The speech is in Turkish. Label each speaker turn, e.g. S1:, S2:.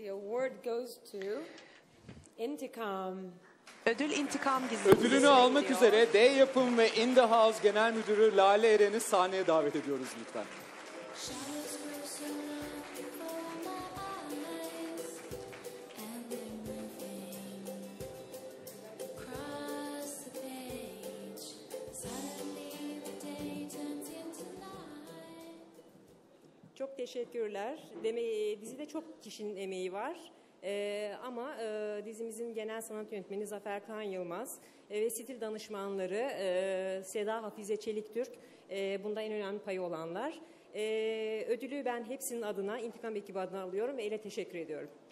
S1: The award goes to Intikam.
S2: Ödül İntikam dizisi.
S3: Ödülünü almak üzere D Yapım ve In The House Genel Müdürü Lale Eren'i sahneye davet ediyoruz lütfen.
S4: Çok teşekkürler. Dizide çok kişinin emeği var. Ama dizimizin genel sanat yönetmeni Zafer Kan Yılmaz ve stil danışmanları Seda Hafize Çeliktürk bunda en önemli payı olanlar. Ödülü ben hepsinin adına, İntikam ekibi adına alıyorum ve ele teşekkür ediyorum.